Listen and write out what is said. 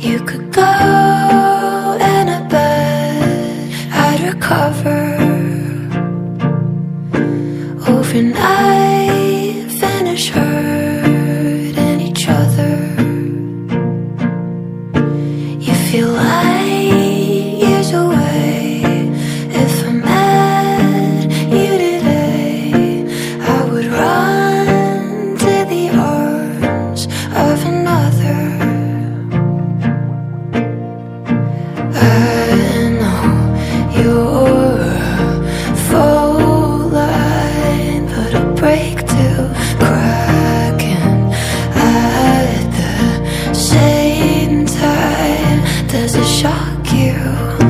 You could go, and I bet I'd recover. Overnight, finish hurting each other. You feel like years away. If I met you today, I would run to the arms of another. I know you're full line, but a break to cracking at the same time. Does it shock you?